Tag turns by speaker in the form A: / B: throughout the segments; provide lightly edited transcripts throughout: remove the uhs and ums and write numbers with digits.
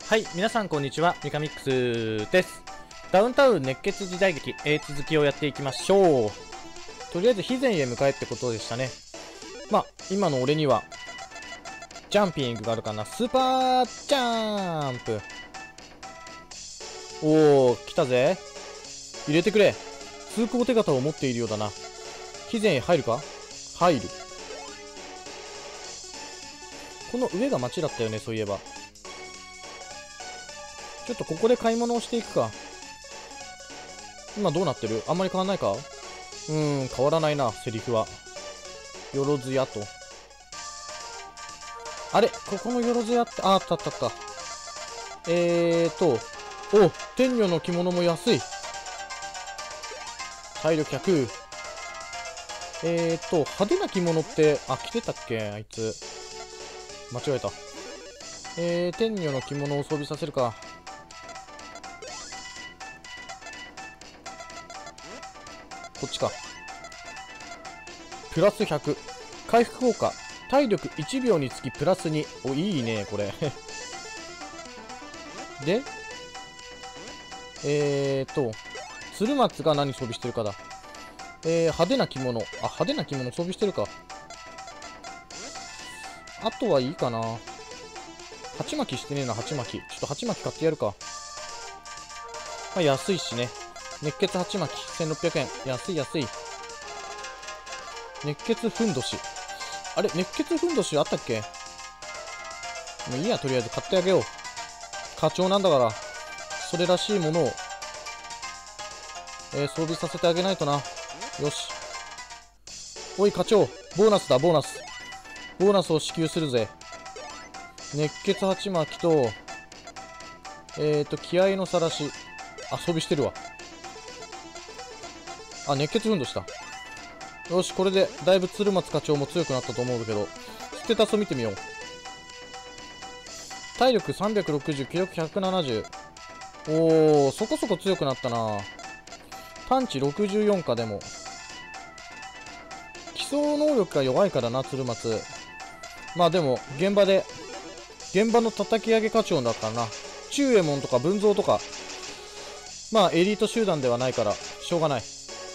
A: はい、皆さんこんにちは、ミカミックスです。ダウンタウン熱血時代劇、続きをやっていきましょう。とりあえず、肥前へ向かえってことでしたね。まあ、今の俺には、ジャンピングがあるかな。スーパージャンプ。おー、来たぜ。入れてくれ。通行手形を持っているようだな。肥前へ入るか？入る。この上が町だったよね、そういえば。ちょっとここで買い物をしていくか。今どうなってる？あんまり変わんないか？変わらないな、セリフは。よろずやと。あれ？ここのよろずやって、あったあったあった。お、天女の着物も安い。体力100。派手な着物って、着てたっけあいつ。間違えた。天女の着物を装備させるか。こっちか。プラス100。回復効果。体力1秒につきプラス2。お、いいね、これ。で、鶴松が何装備してるかだ。派手な着物。派手な着物装備してるか。あとはいいかな。鉢巻きしてねえな、鉢巻き。ちょっと鉢巻き買ってやるか。まあ、安いしね。熱血鉢巻き、1600円。安い安い。熱血ふんどし。あれ熱血ふんどしあったっけ？もういいや、とりあえず買ってあげよう。課長なんだから、それらしいものを、装備させてあげないとな。よし。おい、課長。ボーナスだ、ボーナス。ボーナスを支給するぜ。熱血鉢巻きと、気合のさらし。装備してるわ。熱血ふんどしだ。よし、これで、だいぶ鶴松課長も強くなったと思うけど、ステータスを見てみよう。体力360、気力170。おー、そこそこ強くなったな。探知64か、でも。基礎能力が弱いからな、鶴松。まあでも、現場の叩き上げ課長だからな。中右衛門とか文蔵とか、まあエリート集団ではないから、しょうがない。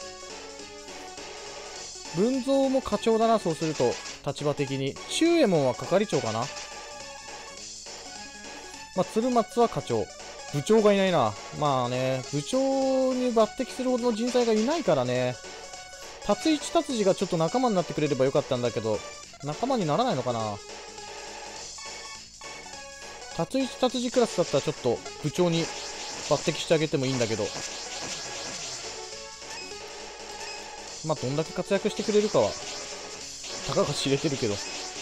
A: 文蔵も課長だな、そうすると、立場的に。中右衛門は係長かな。まあ、鶴松は課長。部長がいないな。まあね、部長に抜擢するほどの人材がいないからね。達一達治がちょっと仲間になってくれればよかったんだけど、仲間にならないのかな。達一達治クラスだったらちょっと部長に抜擢してあげてもいいんだけど。まあ、どんだけ活躍してくれるかは、たかが知れてるけど。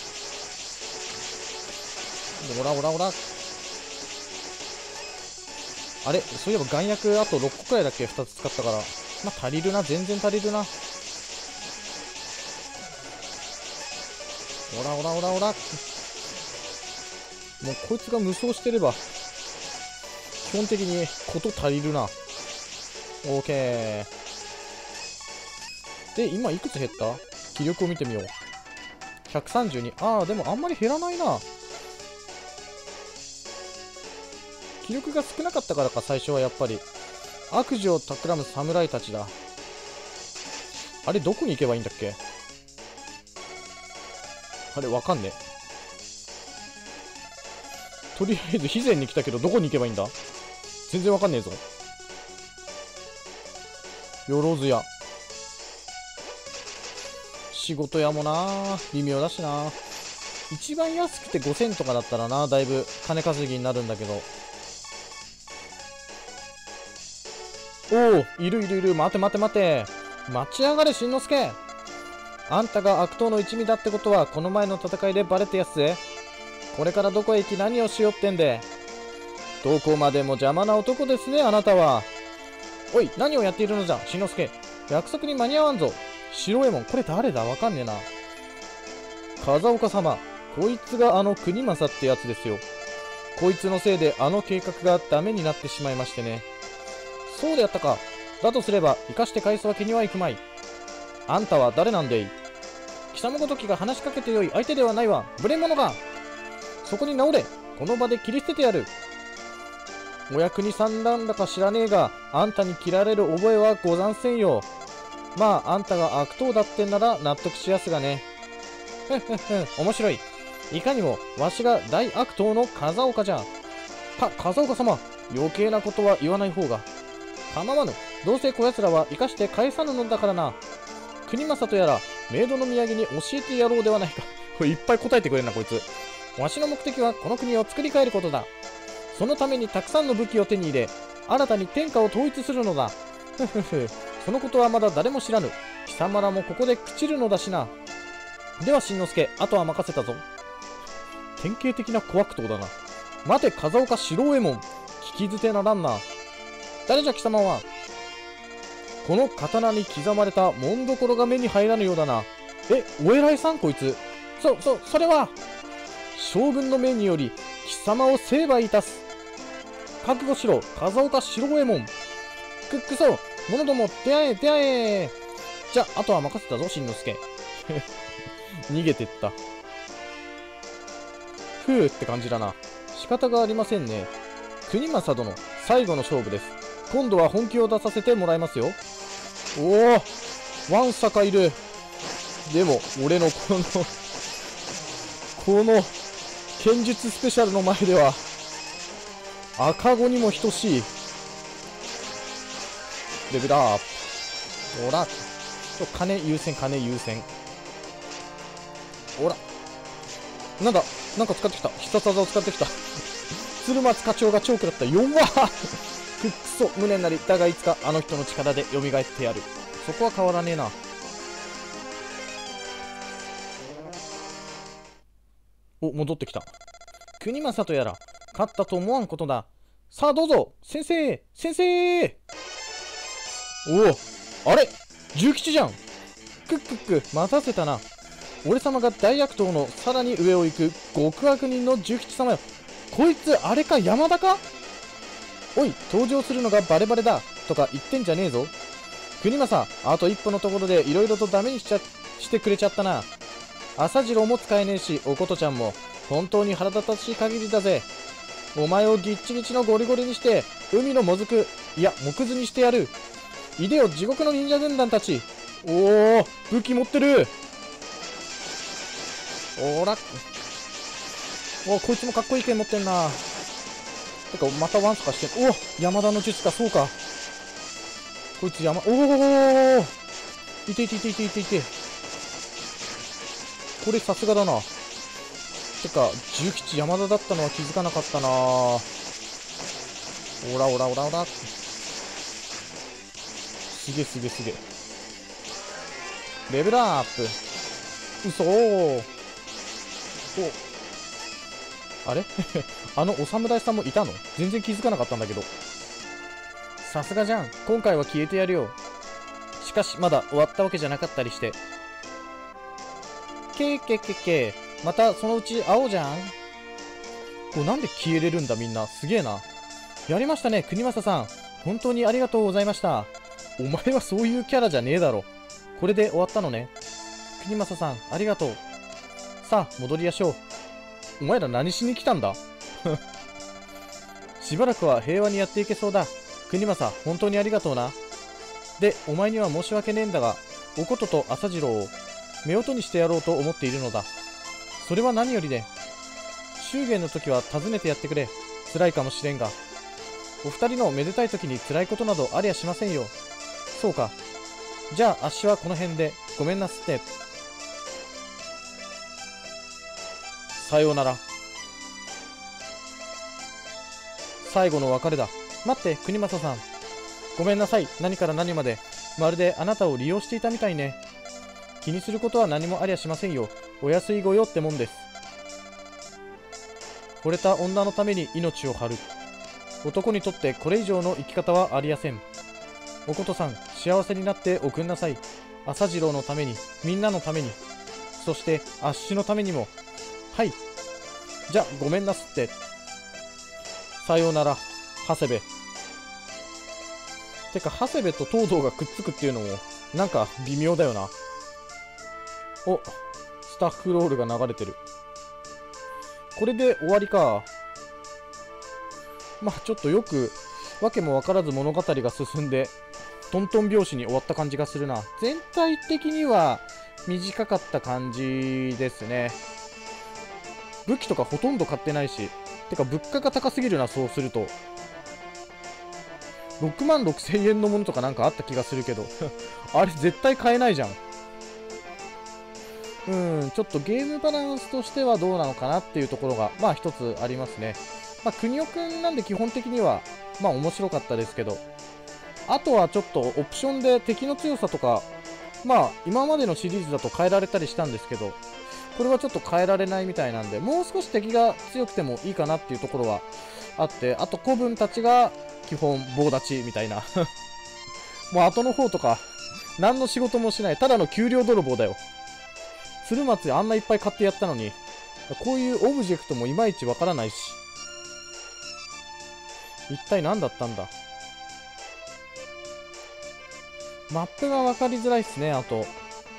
A: オラオラオラ。あれそういえば眼薬あと6個くらいだっけ ?2 つ使ったから。まあ、足りるな。全然足りるな。オラオラオラオラ。もうこいつが無双してれば、基本的にこと足りるな。オーケー。で、今いくつ減った？気力を見てみよう。132。でもあんまり減らないな。気力が少なかったからか、最初はやっぱり。悪事を企む侍たちだ。あれ、どこに行けばいいんだっけ？あれ、わかんねえ。とりあえず、肥前に来たけど、どこに行けばいいんだ？全然わかんねえぞ。よろずや。仕事屋もな微妙だしな。一番安くて5000とかだったらな、だいぶ金稼ぎになるんだけど。おお、いるいるいる。待て待て待て。待ち上がれ、しんのすけ。あんたが悪党の一味だってことは、この前の戦いでバレてやすぜ。これからどこへ行き何をしよってんで。どこまでも邪魔な男ですね、あなたは。おい、何をやっているのじゃ、しんのすけ。約束に間に合わんぞ。白右衛門、これ誰だ？わかんねえな。風岡様。こいつが国政ってやつですよ。こいつのせいで計画がダメになってしまいましてね。そうでやったか。だとすれば、生かして返すわけにはいくまい。あんたは誰なんでい？貴様ごときが話しかけてよい相手ではないわ。無礼者が。そこに直れ。この場で切り捨ててやる。 お役にさんなんだか知らねえが、あんたに切られる覚えはござんせんよ。まあ、あんたが悪党だってんなら納得しやすがね。ふんふんふん、面白い。いかにも、わしが大悪党の風岡じゃ。風岡様、余計なことは言わない方が。構わぬ。どうせこやつらは生かして返さぬのだからな。国政とやら、メイドの土産に教えてやろうではないか。これいっぱい答えてくれるな、こいつ。わしの目的はこの国を作り変えることだ。そのためにたくさんの武器を手に入れ、新たに天下を統一するのだ。ふふふ、そのことはまだ誰も知らぬ。貴様らもここで朽ちるのだしな。では、しんのすけ、あとは任せたぞ。典型的な小悪党だな。待て、風岡四郎右衛門。聞き捨てならんな。誰じゃ貴様は。この刀に刻まれた紋所が目に入らぬようだな。お偉いさんこいつ。それは。将軍の命により、貴様を成敗いたす。覚悟しろ、風岡四郎右衛門。くそ、者ども、出会え。じゃ、あとは任せたぞ、しんのすけ。逃げてった。ふうって感じだな。仕方がありませんね。国政殿、最後の勝負です。今度は本気を出させてもらいますよ。おお、ワンサカいる。でも、俺のこの剣術スペシャルの前では、赤子にも等しい。レベルアップ。ほら。金優先。ほら。なんか使ってきた。必殺技を使ってきた。鶴松課長がチョークだった。弱っくっそ、無念なり。だがいつかあの人の力で蘇ってやる。そこは変わらねえな。お、戻ってきた。国政とやら、勝ったと思わんことだ。さあどうぞ、先生おお、あれ重吉じゃん。待たせたな。俺様が大悪党のさらに上を行く極悪人の重吉様よ。こいつあれか、山田か。おい、登場するのがバレバレだとか言ってんじゃねえぞ。国政、あと一歩のところで色々とダメにしてくれちゃったな。朝次郎も使えねえし、おことちゃんも。本当に腹立たしい限りだぜ。お前をギッチギチのゴリゴリにして、海のもずく、いや、木図にしてやる。いでよ、地獄の忍者軍団たち。おお、武器持ってる。おら。お、こいつもかっこいい剣持ってんな。てか、またワンスかしてん。お、山田の術か、そうか。こいつおお、いて。これさすがだな。てか、重吉山田だったのは気づかなかったな。おら。すげえ。レベルアップ。嘘ー。お。あれあのお侍さんもいたの？全然気づかなかったんだけど。さすがじゃん。今回は消えてやるよ。しかし、まだ終わったわけじゃなかったりして。またそのうち会おうじゃん。こうなんで消えれるんだみんな。すげえな。やりましたね、国政さん。本当にありがとうございました。お前はそういうキャラじゃねえだろ。これで終わったのね。国政さん、ありがとう。さあ、戻りましょう。お前ら何しに来たんだしばらくは平和にやっていけそうだ。国政、本当にありがとうな。で、お前には申し訳ねえんだが、おことと朝次郎を夫婦にしてやろうと思っているのだ。それは何よりで、祝言の時は訪ねてやってくれ。辛いかもしれんが。お二人のめでたい時に辛いことなどありゃしませんよ。そうか。じゃあ、あっしはこの辺で。ごめんなすって。さようなら。最後の別れだ。待って、国政さん。ごめんなさい。何から何まで。まるであなたを利用していたみたいね。気にすることは何もありゃしませんよ。お安いご用ってもんです。惚れた女のために命を張る。男にとってこれ以上の生き方はありやせん。おことさん、幸せになっておくんなさい。朝次郎のために、みんなのために、そしてあっしのためにも。はい。じゃ、ごめんなすって。さようなら、長谷部。てか、長谷部と東堂がくっつくっていうのも、なんか微妙だよな。お、スタッフロールが流れてる。これで終わりか。 まあちょっとよく訳も分からず物語が進んでトントン拍子に終わった感じがするな。全体的には短かった感じですね。武器とかほとんど買ってないし、てか物価が高すぎるな。そうすると6万6千円のものとかなんかあった気がするけどあれ絶対買えないじゃん。ちょっとゲームバランスとしてはどうなのかなっていうところがまあ一つありますね。まあ国尾くんなんで基本的にはまあ面白かったですけど、あとはちょっとオプションで敵の強さとか、まあ今までのシリーズだと変えられたりしたんですけど、これはちょっと変えられないみたいなんで、もう少し敵が強くてもいいかなっていうところはあって、あと子分たちが基本棒立ちみたいなもう後の方とか何の仕事もしない、ただの給料泥棒だよ。鶴松あんないっぱい買ってやったのに、こういうオブジェクトもいまいちわからないし、一体何だったんだ。マップが分かりづらいっすね。あと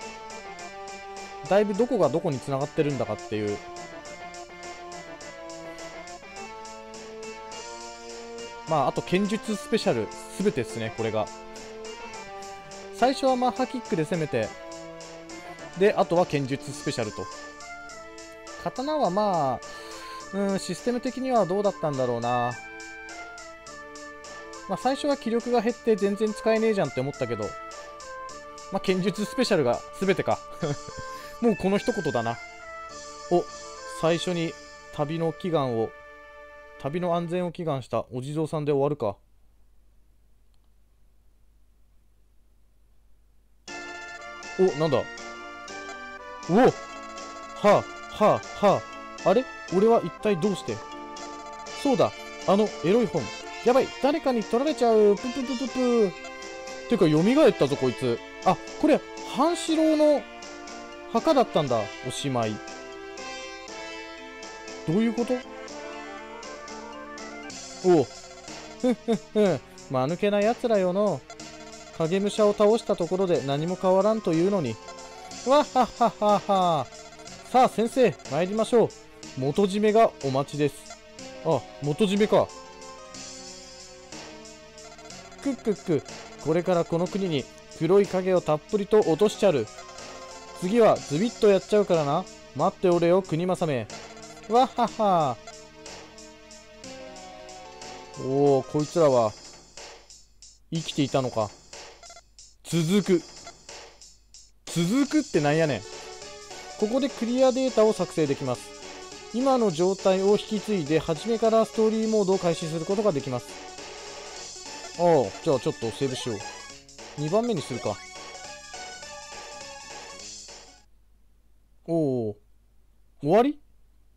A: だいぶどこがどこに繋がってるんだかっていう。まああと剣術スペシャル全てですね。これが最初はマッハキックで攻めて、であとは剣術スペシャルと。刀はまあシステム的にはどうだったんだろうな。まあ最初は気力が減って全然使えねえじゃんって思ったけど、まあ剣術スペシャルが全てかもうこの一言だな。お、最初に旅の安全を祈願したお地蔵さんで終わるか。お、なんだ。お、はあはあはあ。あれ、俺は一体どうして。そうだ、あのエロい本。やばい、誰かに取られちゃう。プププププ。てか蘇ったぞこいつ。あ、これ半四郎の墓だったんだ。おしまい。どういうこと。おう、ふんふんふん、間抜けなやつらよの。影武者を倒したところで何も変わらんというのに。わっはっはっはっは。さあ先生、参りましょう。元締めがお待ちです。あ、元締めか。くっくっく、これからこの国に黒い影をたっぷりと落としちゃる。次はズビッとやっちゃうからな。待っておれよ国政め。わっはっは。おお、こいつらは生きていたのか。続くってなんやねん。ここでクリアデータを作成できます。今の状態を引き継いで初めからストーリーモードを開始することができます。ああ、じゃあちょっとセーブしよう。2番目にするか。おお、終わり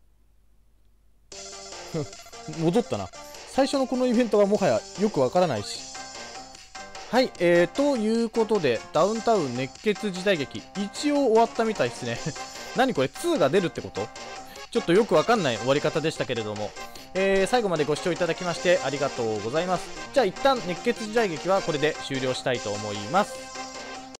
A: 戻ったな。最初のこのイベントはもはやよくわからないし。はい、ということで、ダウンタウン熱血時代劇、一応終わったみたいですね。何これ、2が出るってこと？ちょっとよくわかんない終わり方でしたけれども、最後までご視聴いただきましてありがとうございます。じゃあ一旦熱血時代劇はこれで終了したいと思います。